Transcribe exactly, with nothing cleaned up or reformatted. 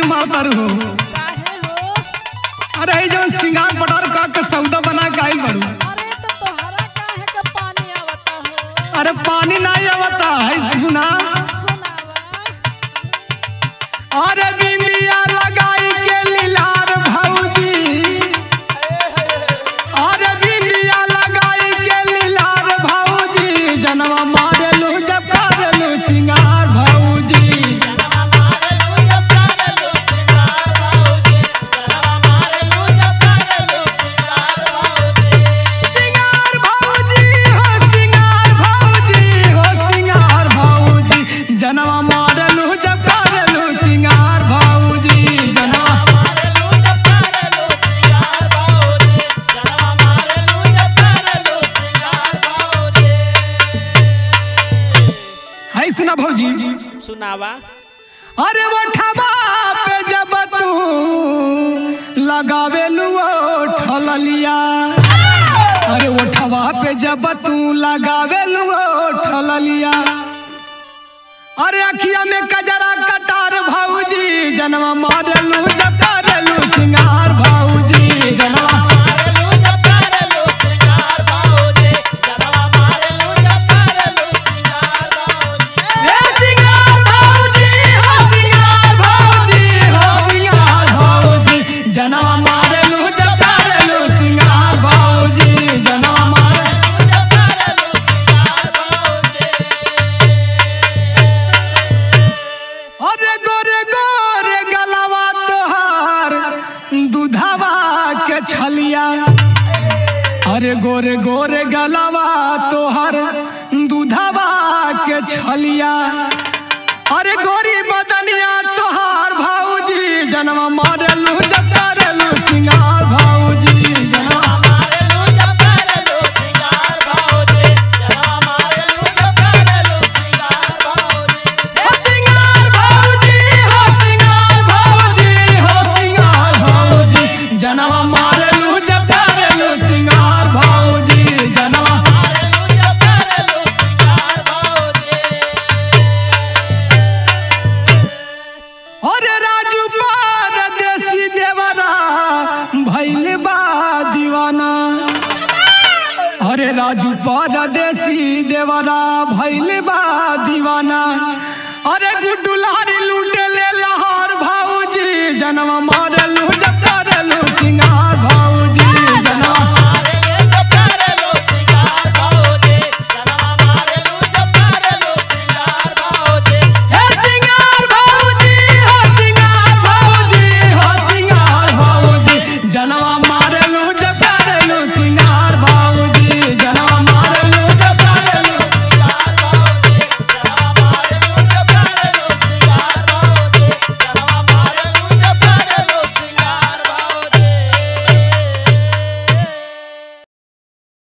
मारतर हो? अरे जो सिंगार पटार का के सौदा बना के आइल बड़ू। अरे पानी नहीं आवता है सुना। अरे बिंदिया लगाई के लीलार भौजी, अरे बिंदिया लगाई के लीलार भौजी, जनवा मारेलू जब करेलू सिंगार भौजी। सिंगार भौजी हो सिंगार भौजी हो सिंगार भौजी, जनवा मारेलू जब करेलू सिंगार भौजी। जनवा है सुना भौजी सुनावा। अरे ओठवा पे जब तू लगावेलू ठललिया, अरे ओठवा पे जब तू लगावेलू ठललिया, अरे अखिया में कजरा कटार भौजी, जनवा मारेलू जब करेलू सिंगार भौजी। जनवा ए सिंगार भौजी हो सिंगार भौजी हो सिंगार भौजी, जनवा मारेलू जब करेलू सिंगार भौजी। जनवा मारे अरे गोरे गोरे गलवा तोहार दूधवा के छलिया, अरे गोरे गोरे गलवा तोहार दूधवा के छलिया, अरे गोरी बदनिया तोहार भौजी, जनवा मारेलू जब करेलू सिंगार भौजी। जनवा ए सिंगार भौजी हो सिंगार भौजी हो सिंगार भौजी, जनवा मारेलू जब करेलू सिंगार भौजी। जनवा अरे राजू परदेसी देवरा भइल बा दीवाना, अरे राजू परदेसी देवरा भइल बा